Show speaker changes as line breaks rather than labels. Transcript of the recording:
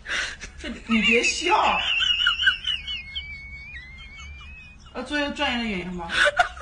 这你别笑。做一个专业的演员吧。